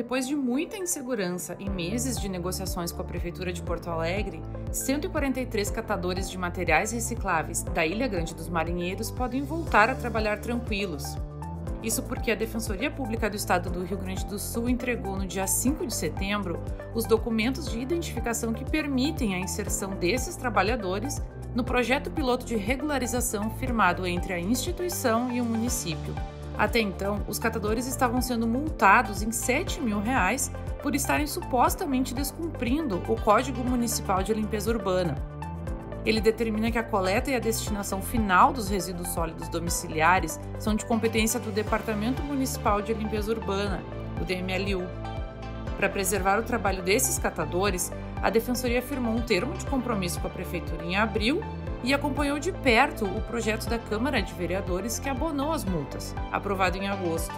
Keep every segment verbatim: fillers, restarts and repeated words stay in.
Depois de muita insegurança e meses de negociações com a Prefeitura de Porto Alegre, cento e quarenta e três catadores de materiais recicláveis da Ilha Grande dos Marinheiros podem voltar a trabalhar tranquilos. Isso porque a Defensoria Pública do Estado do Rio Grande do Sul entregou no dia cinco de setembro os documentos de identificação que permitem a inserção desses trabalhadores no projeto piloto de regularização firmado entre a instituição e o município. Até então, os catadores estavam sendo multados em sete mil reais por estarem supostamente descumprindo o Código Municipal de Limpeza Urbana. Ele determina que a coleta e a destinação final dos resíduos sólidos domiciliares são de competência do Departamento Municipal de Limpeza Urbana, o D M L U. Para preservar o trabalho desses catadores, a Defensoria firmou um termo de compromisso com a Prefeitura em abril e acompanhou de perto o projeto da Câmara de Vereadores que abonou as multas, aprovado em agosto.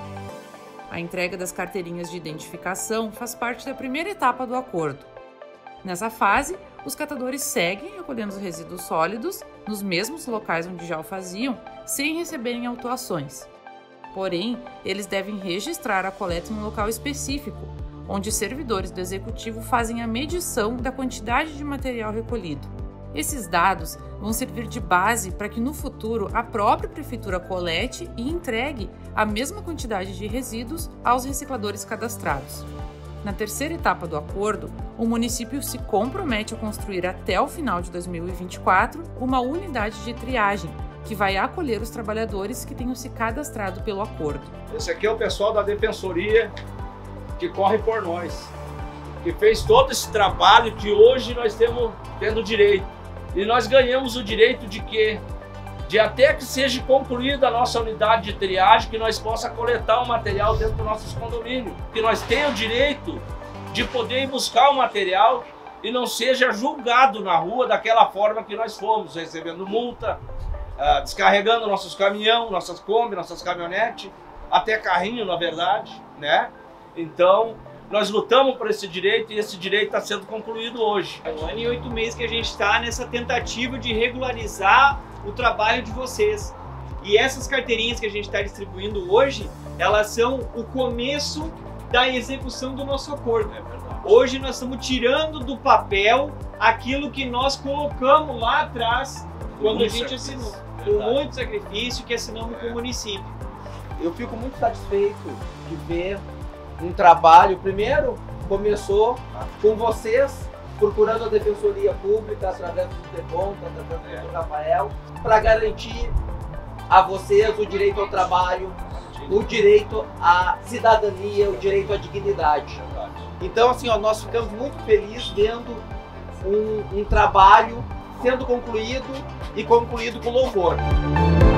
A entrega das carteirinhas de identificação faz parte da primeira etapa do acordo. Nessa fase, os catadores seguem recolhendo os resíduos sólidos nos mesmos locais onde já o faziam, sem receberem autuações. Porém, eles devem registrar a coleta em um local específico, onde servidores do Executivo fazem a medição da quantidade de material recolhido. Esses dados vão servir de base para que no futuro a própria Prefeitura colete e entregue a mesma quantidade de resíduos aos recicladores cadastrados. Na terceira etapa do acordo, o município se compromete a construir até o final de dois mil e vinte e quatro uma unidade de triagem que vai acolher os trabalhadores que tenham se cadastrado pelo acordo. Esse aqui é o pessoal da Defensoria que corre por nós, que fez todo esse trabalho que hoje nós temos tendo direito. E nós ganhamos o direito de que, de até que seja concluída a nossa unidade de triagem, que nós possa coletar o material dentro dos nossos condomínios. Que nós tenhamos o direito de poder ir buscar o material e não seja julgado na rua daquela forma que nós fomos, recebendo multa, uh, descarregando nossos caminhões, nossas Kombi, nossas caminhonetes, até carrinho, na verdade, né? Então, nós lutamos por esse direito e esse direito está sendo concluído hoje. É um ano e oito meses que a gente está nessa tentativa de regularizar o trabalho de vocês. E essas carteirinhas que a gente está distribuindo hoje, elas são o começo da execução do nosso acordo. É verdade. Hoje nós estamos tirando do papel aquilo que nós colocamos lá atrás, quando muito a gente assinou. Com muito sacrifício que assinamos é. com o município. Eu fico muito satisfeito de ver um trabalho, primeiro começou com vocês, procurando a Defensoria Pública, através do TEBON, através do Rafael, para garantir a vocês o direito ao trabalho, o direito à cidadania, o direito à dignidade. Então, assim, ó, nós ficamos muito felizes vendo um, um trabalho sendo concluído e concluído com louvor.